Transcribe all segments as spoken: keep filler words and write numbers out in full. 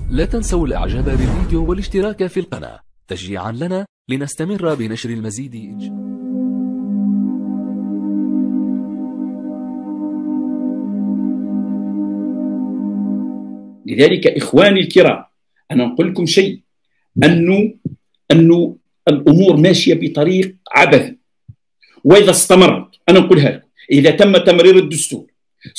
لا تنسوا الاعجاب بالفيديو والاشتراك في القناة تشجيعا لنا لنستمر بنشر المزيد إن شاء الله. لذلك إخواني الكرام، أنا نقول لكم شيء، أنه أنه الأمور ماشية بطريق عبثي، وإذا استمرت أنا نقولها لكم، إذا تم تمرير الدستور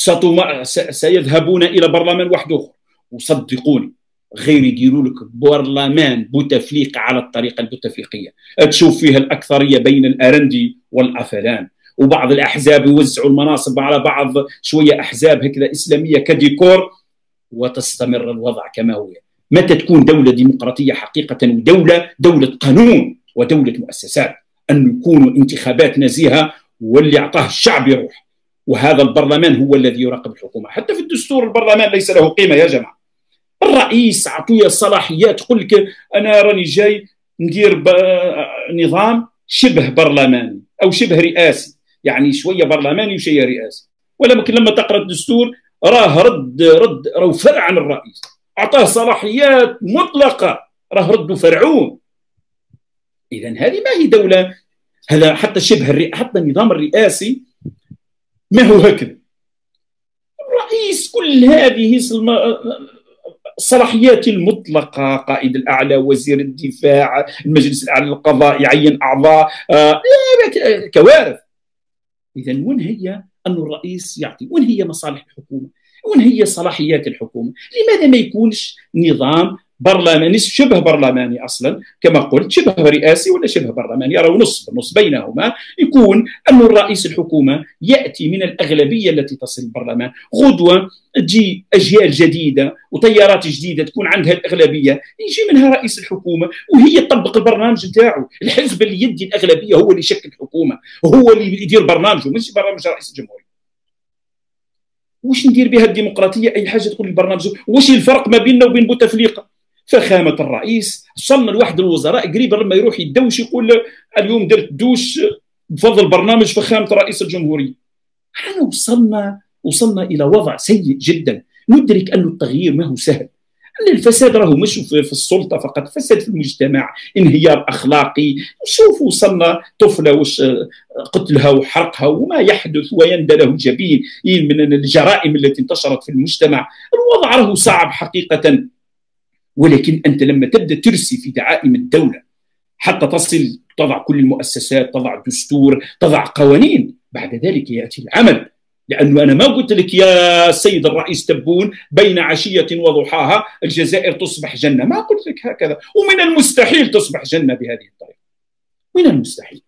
سيذهبون إلى برلمان واحد آخر، وصدقوني غير يديروا لك برلمان بوتفليقة على الطريقة البوتفليقية، تشوف فيها الأكثرية بين الأرندي والأفلام، وبعض الأحزاب يوزعوا المناصب على بعض، شوية أحزاب هكذا إسلامية كديكور، وتستمر الوضع كما هو. متى تكون دولة ديمقراطية حقيقة، ودولة دولة قانون ودولة مؤسسات، أن يكونوا انتخابات نزيهة واللي أعطاه الشعب يروح، وهذا البرلمان هو الذي يراقب الحكومة. حتى في الدستور البرلمان ليس له قيمة يا جماعة. الرئيس عطيه صلاحيات، يقول لك أنا راني جاي ندير نظام شبه برلماني أو شبه رئاسي، يعني شوية برلماني وشوية رئاسي، ولكن لما تقرأ الدستور راه رد رد راه فرع عن الرئيس، أعطاه صلاحيات مطلقة، راه ردوا فرعون. إذا هذه ما هي دولة، هذا حتى شبه الرئ... حتى النظام الرئاسي ما هو هكذا. الرئيس كل هذه الصلاحيات المطلقة، قائد الأعلى، وزير الدفاع، المجلس الأعلى للقضاء يعين أعضاء، آه كوارث. إذا وين هي أن الرئيس يعطي؟ وين هي مصالح الحكومة؟ وين هي صلاحيات الحكومة؟ لماذا ما يكونش نظام برلماني شبه برلماني أصلا، كما قلت شبه رئاسي ولا شبه برلماني، أو نص نص بينهما، يكون أن الرئيس الحكومة يأتي من الأغلبية التي تصل البرلمان، غدوة تجي أجيال جديدة وتيارات جديدة تكون عندها الأغلبية، يجي منها رئيس الحكومة وهي تطبق البرنامج نتاعو. الحزب اللي يدي الأغلبية هو اللي يشكل الحكومة، هو اللي يدير برنامجه، مش برنامج رئيس الجمهورية. وش ندير بها الديمقراطية؟ أي حاجة تقول البرنامج. وش الفرق ما بيننا وبين بوتفليقة؟ فخامة الرئيس وصلنا لواحد الوزراء قريبا لما يروح يدوش يقول اليوم درت دوش بفضل برنامج فخامة رئيس الجمهورية. احنا وصلنا وصلنا إلى وضع سيء جدا. ندرك أن التغيير ما هو سهل، أن الفساد راهو مش في السلطة فقط، فساد في المجتمع، انهيار أخلاقي. شوفوا وصلنا طفلة وش قتلها وحرقها وما يحدث ويندى له الجبين من الجرائم التي انتشرت في المجتمع. الوضع راهو صعب حقيقة، ولكن أنت لما تبدأ ترسي في دعائم الدولة حتى تصل تضع كل المؤسسات، تضع دستور، تضع قوانين، بعد ذلك يأتي العمل. لأنه أنا ما قلت لك يا سيد الرئيس تبون بين عشية وضحاها الجزائر تصبح جنة، ما قلت لك هكذا، ومن المستحيل تصبح جنة بهذه الطريقة، من المستحيل.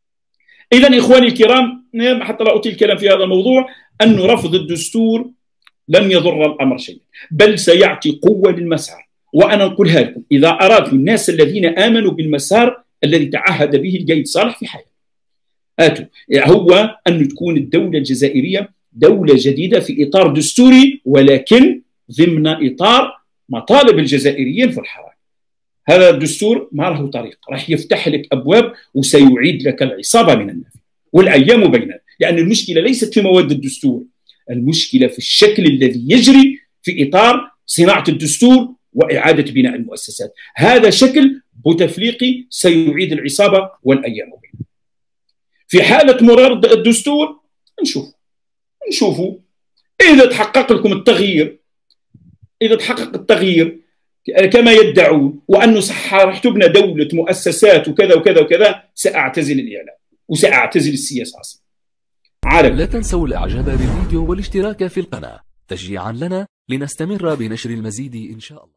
إذن إخواني الكرام، حتى لا أطيل الكلام في هذا الموضوع، أن رفض الدستور لن يضر الأمر شيئا، بل سيعطي قوة للمسار. وأنا نقولها لكم، إذا أرادوا الناس الذين آمنوا بالمسار الذي تعهد به القايد صالح في حياته، آتوا هو أن تكون الدولة الجزائرية دولة جديدة في إطار دستوري، ولكن ضمن إطار مطالب الجزائريين في الحركة. هذا الدستور ما له طريق، راح يفتح لك أبواب وسيعيد لك العصابة من الناس والأيام بيننا، لأن المشكلة ليست في مواد الدستور، المشكلة في الشكل الذي يجري في إطار صناعة الدستور وإعادة بناء المؤسسات. هذا شكل بوتفليقي سيعيد العصابة والأيام بيننا. في حالة مرار الدستور نشوف نشوفوا إذا تحقق لكم التغيير، إذا تحقق التغيير كما يدعون، وأنه صح راح تبنى دولة مؤسسات وكذا وكذا وكذا، سأعتزل الإعلام وسأعتزل السياسة أصلا. عالم. لا تنسوا الإعجاب بالفيديو والاشتراك في القناة تشجيعا لنا لنستمر بنشر المزيد إن شاء الله.